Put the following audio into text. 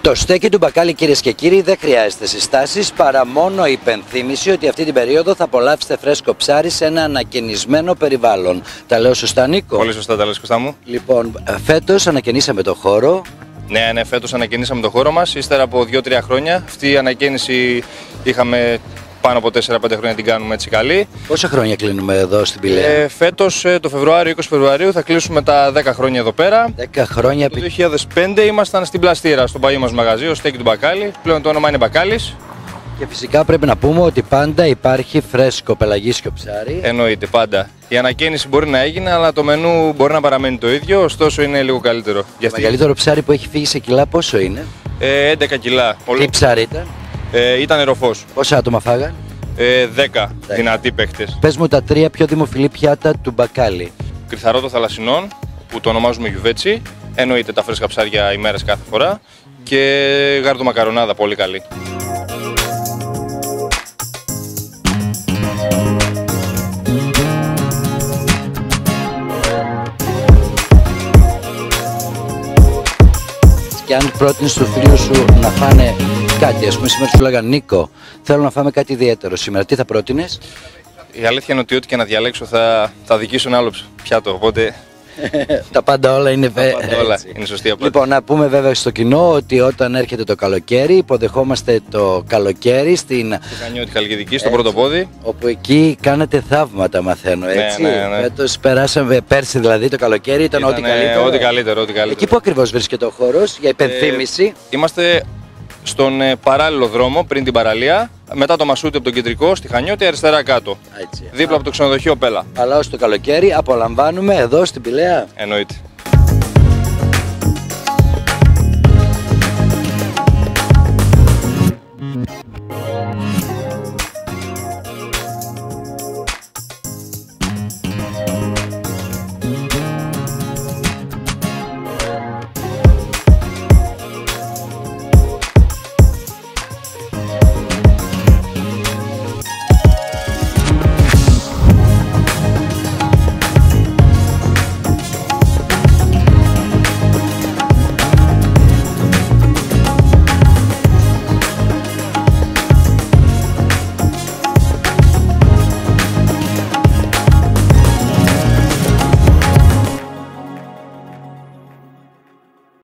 Το στέκι του μπακάλι, κυρίες και κύριοι, δεν χρειάζεται συστάσεις παρά μόνο υπενθύμηση ότι αυτή την περίοδο θα απολαύσετε φρέσκο ψάρι σε ένα ανακαινισμένο περιβάλλον. Τα λέω σωστά, Νίκο? Πολύ σωστά τα λες, Κωστά μου. Λοιπόν, φέτος ανακαινήσαμε το χώρο. Ναι, φέτος ανακαινήσαμε το χώρο μας. Ύστερα από 2-3 χρόνια. Αυτή η ανακαίνιση είχαμε πάνω από 4-5 χρόνια την κάνουμε έτσι καλή. Πόσα χρόνια κλείνουμε εδώ στην Πηλαία? Φέτος, το Φεβρουάριο, 20 Φεβρουαρίου, θα κλείσουμε τα 10 χρόνια εδώ πέρα. 10 χρόνια. Το 2005 ήμασταν στην Πλαστήρα, στο παλιό μας μαγαζί, ο στέκι του μπακάλι. Πλέον το όνομα είναι Μπακάλης. Και φυσικά πρέπει να πούμε ότι πάντα υπάρχει φρέσκο πελαγίσιο ψάρι. Εννοείται, πάντα. Η ανακαίνιση μπορεί να έγινε, αλλά το μενού μπορεί να παραμένει το ίδιο, ωστόσο είναι λίγο καλύτερο. Το μεγαλύτερο ψάρι που έχει φύγει σε κιλά πόσο είναι? 11 κιλά. Τι ψάρι ήταν? Ήταν ροφός. Πόσα άτομα φάγαν? 10 δυνατοί παίχτες. Πες μου τα 3 πιο δημοφιλή πιάτα του μπακάλι. Κρυθαρό των θαλασσινών, που το ονομάζουμε γιουβέτσι. Εννοείται τα φρέσκα ψάρια ημέρες κάθε φορά. Και γάρδο μακαρονάδα, πολύ καλή. Και αν πρότεινες του φίλου σου να φάνε κάτι, ας πούμε σήμερα σου λέγανε Νίκο, θέλω να φάμε κάτι ιδιαίτερο σήμερα, τι θα πρότεινες? Η αλήθεια είναι ότι ό,τι και να διαλέξω θα δικήσω ένα άλλο πιάτο, οπότε... Τα πάντα όλα είναι όλα είναι σωστή απάντηση. Λοιπόν, να πούμε βέβαια στο κοινό ότι όταν έρχεται το καλοκαίρι, υποδεχόμαστε το καλοκαίρι στην Χανιώτη Χαλκιδική, στο πρώτο πόδι. Όπου εκεί κάνατε θαύματα, μαθαίνω, έτσι. Ναι. Φέτος περάσαμε, πέρσι δηλαδή το καλοκαίρι, ήταν ό,τι καλύτερο. Ό,τι καλύτερο. Εκεί που ακριβώς βρίσκεται ο χώρος, για υπενθύμηση? Είμαστε στον παράλληλο δρόμο πριν την παραλία, μετά το Μασούτι από τον Κεντρικό, στη Χανιώτη, αριστερά κάτω. Έτσι. Δίπλα από το ξενοδοχείο Πέλα. Αλλά ως το καλοκαίρι απολαμβάνουμε εδώ στην Πηλαία. Εννοείται.